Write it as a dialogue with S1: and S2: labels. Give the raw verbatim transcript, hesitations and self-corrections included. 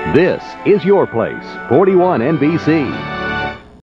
S1: This is your place, forty-one N B C.